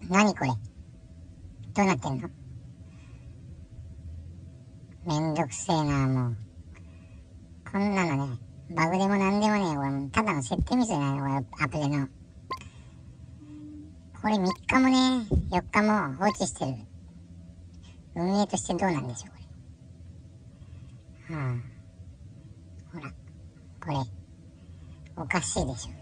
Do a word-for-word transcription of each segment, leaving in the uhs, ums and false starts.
何これ、どうなってんの。めんどくせえな。もうこんなのね、バグでもなんでもねえ、俺ただの設定ミスじゃないの、俺アプリの。これみっかもねよっかも放置してる運営としてどうなんでしょうこれ。はあ、ほらこれおかしいでしょ。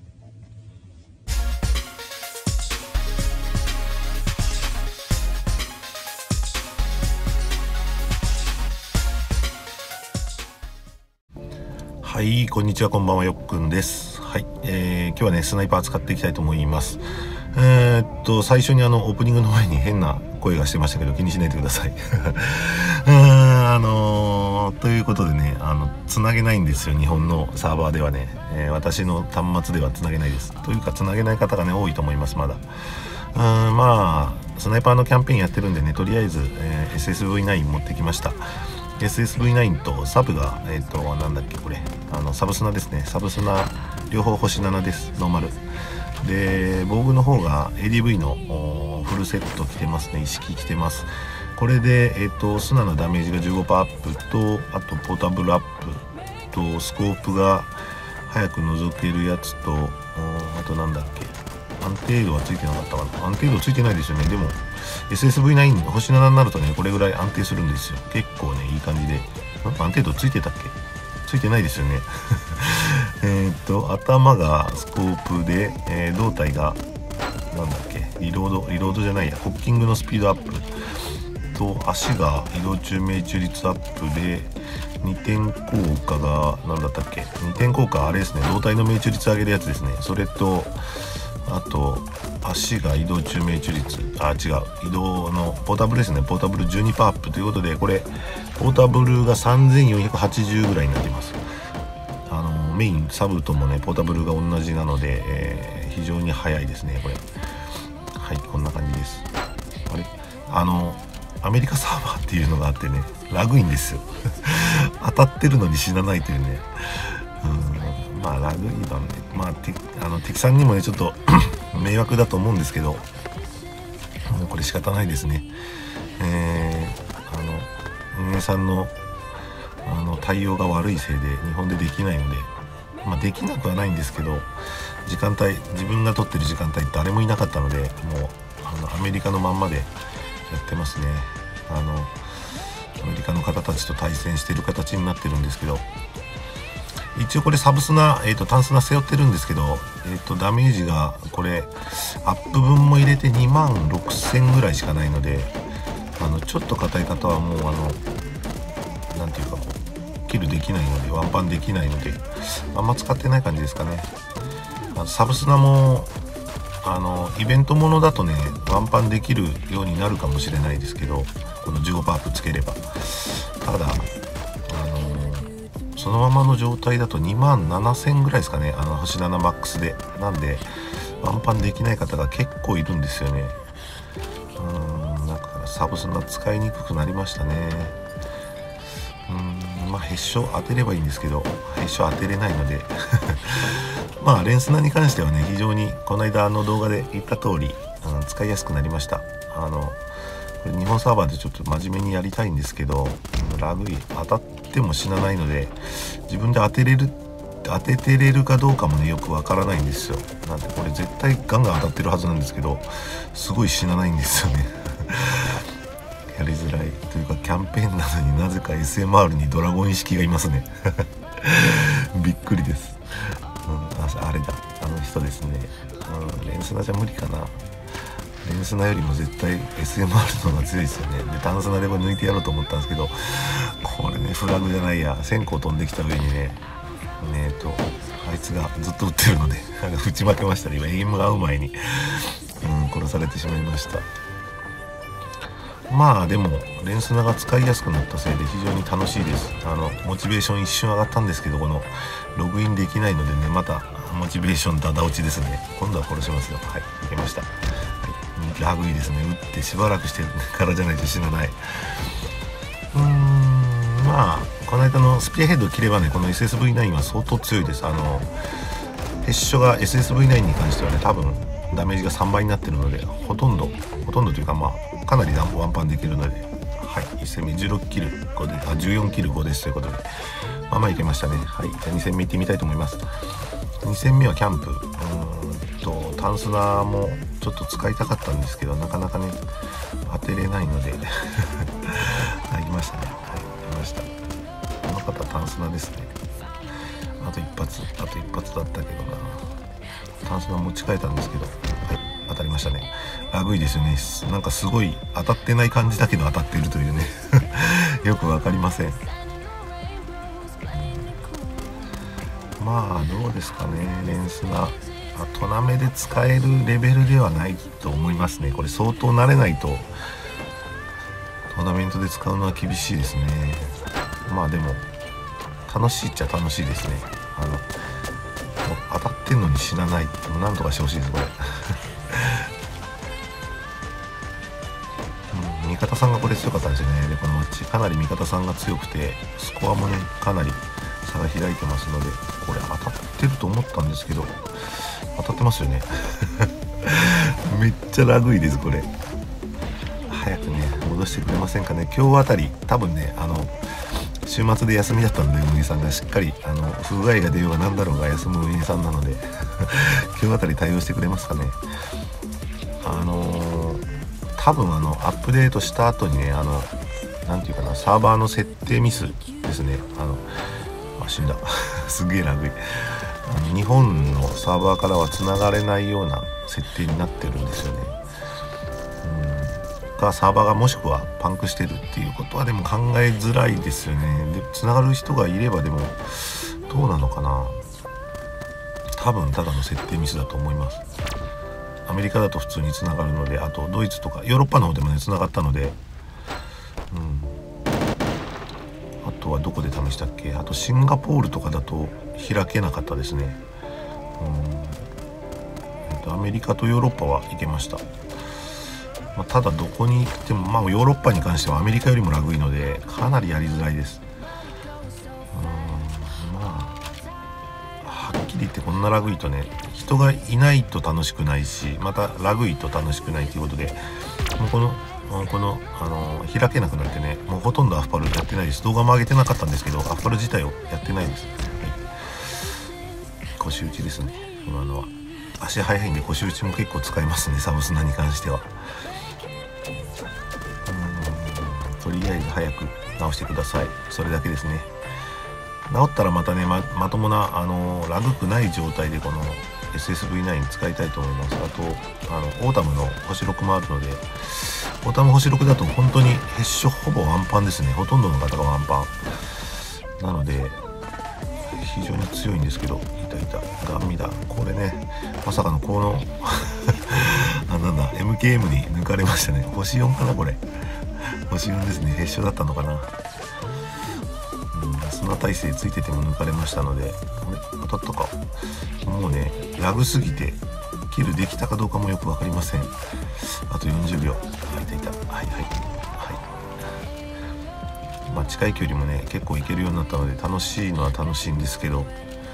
はい、こんにちは、こんばんは、よっくんです。はい、えー、今日はねスナイパー使っていきたいと思います。えー、っと最初にあのオープニングの前に変な声がしてましたけど気にしないでください。うーんあのー、ということでね、あのつなげないんですよ、日本のサーバーではね、えー、私の端末ではつなげないです。というかつなげない方がね多いと思います。まだうーんまあスナイパーのキャンペーンやってるんでね、とりあえず、えー、エスエスブイナイン 持ってきました。エスエスブイナイン とサブがえっ、ー、となんだっけこれ、あのサブスナですね。サブスナ両方星ななです。ノーマルで、防具の方が エーディーブイ のフルセット着てますね。一式着てます。これでえっ、ー、とスナのダメージが じゅうごパーセント アップと、あとポータブルアップとスコープが早く覗けるやつと、あとなんだっけ、安定度はついてなかったかな。安定度ついてないですよね。でも エスエスブイナイン 星ななになるとねこれぐらい安定するんですよ。結構ねいい感じで。なんか安定度ついてたっけ、ついてないですよね。えっと頭がスコープで、えー、胴体がなんだっけ、リロードリロードじゃないや、ホッキングのスピードアップと、足が移動中命中率アップでにてん効果がなんだったっけ、にてん効果あれですね、胴体の命中率上げるやつですね。それとあと足が移動中命中率、あ違う、移動のポータブルですね。ポータブル じゅうにパーセント アップということで、これポータブルがさんぜんよんひゃくはちじゅうぐらいになってます。あのメインサブともねポータブルが同じなので、えー、非常に速いですねこれ。はい、こんな感じです。あれ、あのアメリカサーバーっていうのがあってね、ラグいんですよ。当たってるのに死なないというね。うん、まあラグいのね、まあてあの敵さんにもねちょっと迷惑だと思うんですけど、もうこれ仕方ないですね。えー、あの運営さんのあの対応が悪いせいで日本でできないので、まあ、できなくはないんですけど、時間帯自分が取ってる時間帯誰もいなかったので、もうあのアメリカのまんまでやってますね。あのアメリカの方たちと対戦している形になってるんですけど、一応これサブスナ、えーと単スナ背負ってるんですけど、えーとダメージがこれアップ分も入れてにまんろくせんぐらいしかないので、あのちょっと硬い方はもうあのなんていうかキルできないので、ワンパンできないのであんま使ってない感じですかね。あのサブスナもあのイベントものだとねワンパンできるようになるかもしれないですけど、この じゅうごパーセント アップつければ。ただあのそのままの状態だとにまんななせんぐらいですかね、あの星ななマックスで。なんでワンパンできない方が結構いるんですよね。うーんだからサブスナ使いにくくなりましたね。うーんまあヘッショ当てればいいんですけど、ヘッショ当てれないのでまあレンスナに関してはね非常にこの間の動画で言った通り、うん、使いやすくなりました。あのこれ日本サーバーでちょっと真面目にやりたいんですけど、ラグい当たっても死なないので、自分で当てれる当ててれるかどうかもねよくわからないんですよ。なんでこれ絶対ガンガン当たってるはずなんですけど、すごい死なないんですよね。やりづらいというか、キャンペーンなのになぜか エスエムアール にドラゴン意識がいますね。びっくりです、うん、あ, あれだあの人ですね、うん、レンスナじゃ無理かな。レンスナよりも絶対 エスエムアール の方が強いですよね。で単スナでも抜いてやろうと思ったんですけど、これねフラグじゃないや、線香飛んできた上にねねえとあいつがずっと撃ってるので打ち負けましたね。今エイムが合う前に、うん、殺されてしまいました。まあでもレンスナが使いやすくなったせいで非常に楽しいです。あのモチベーション一瞬上がったんですけど、このログインできないのでね、またモチベーションダダ落ちですね。今度は殺しますよ。はい、いけました。はい、ラグいいですね。打ってしばらくしてからじゃないと死なない。うーんまあこの間のスピアヘッドを切ればね、この エスエスブイナイン は相当強いです。あのヘッシュが エスエスブイナイン に関してはね多分ダメージがさんばいになってるのでほとんどほとんどというかまあかなりワンパンできるので、はい、いち戦目じゅうろくキルごであじゅうよんキルごですということでまあまあいけましたね。はい、じゃあに戦目いってみたいと思います。に戦目はキャンプ、うーんとタンスナーもちょっと使いたかったんですけどなかなかね当てれないので入りましたね。はい、来ました。この方タンスナーですね。あと一発あと一発だったけどな、タンスナー持ち替えたんですけど、はい、当たりましたね。ラグいですよね。なんかすごい当たってない感じだけど当たっているというねよくわかりません。まあどうですかね、レンスナトナメで使えるレベルではないと思いますね。これ相当慣れないとトーナメントで使うのは厳しいですね。まあでも楽しいっちゃ楽しいですね。あの当たってんのに死なないってなんとかしてほしいですこれうん、味方さんがこれ強かったんですよね。でこのマッチかなり味方さんが強くてスコアもねかなり差が開いてますのでこれ当たってると思ったんですけど当たってますよねめっちゃラグいですこれ。早くね戻してくれませんかね。今日あたり多分ねあの週末で休みだったので運営さんがしっかりあの不具合が出ようが何だろうが休む運営さんなので今日あたり対応してくれますかね。あのー、多分あのアップデートした後にねあのなんていうかなサーバーの設定ミスですね。あのあ死んだすげえラグい。あの日本のサーバーからはつながれないような設定になってるんですよね。うんがサーバーがもしくはパンクしてるっていうことはでも考えづらいですよね。でつながる人がいればでもどうなのかな。多分ただの設定ミスだと思います。アメリカだと普通につながるのであとドイツとかヨーロッパの方でもねつながったので、うん、あとはどこで試したっけ。あとシンガポールとかだと開けなかったですね。うん、えっと、アメリカとヨーロッパは行けました。まあ、ただどこに行っても、まあ、ヨーロッパに関してはアメリカよりもラグいのでかなりやりづらいです。うんまあはっきり言ってこんなラグいとね人がいないと楽しくないしまたラグいと楽しくないということでもうこのこの、あの開けなくなってねもうほとんどアフパルやってないです。動画も上げてなかったんですけどアフパル自体をやってないです。はい、腰打ちですね今のは。足速いんで腰打ちも結構使いますねサブスナに関しては。とりあえず早く直してください。それだけですね。直ったらまたね ま, まともなあのラグくない状態でこの エスエスブイナイン 使いたいと思います。あとあのオータムの星ろくもあるのでオータム星ろくだと本当にヘッシュほぼワンパンですね。ほとんどの方がワンパンなので非常に強いんですけどいたいたガンミだこれねまさかのこのあなんだ エムケーエム に抜かれましたね。星よんかなこれ星よんですね。ヘッシュだったのかな。砂耐性ついてても抜かれましたので当たったかもうねラグすぎてキルできたかどうかもよく分かりません。あとよんじゅうびょうあいたいたはいはいはいまあ近い距離もね結構いけるようになったので楽しいのは楽しいんですけどうーん、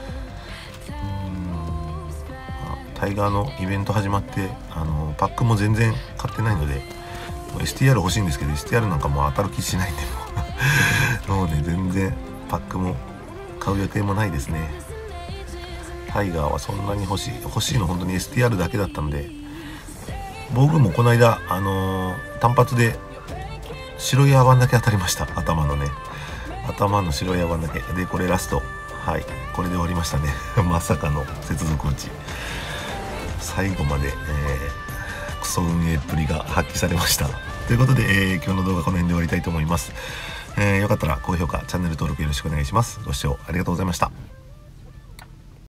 まあ、タイガーのイベント始まってあのパックも全然買ってないので エスティーアール 欲しいんですけど エスティーアール なんかもう当たる気しないんでもうもうね全然パックも買う予定もないですね。タイガーはそんなに欲しい欲しいの本当に エスティーアール だけだったんで防具もこの間あのー、単発で白いアバンだけ当たりました。頭のね頭の白いアバンだけでこれラストはいこれで終わりましたねまさかの接続落ち最後まで、えー、クソ運営っぷりが発揮されましたということで、えー、今日の動画この辺で終わりたいと思います。えー、よかったら高評価チャンネル登録よろしくお願いします。ご視聴ありがとうございました。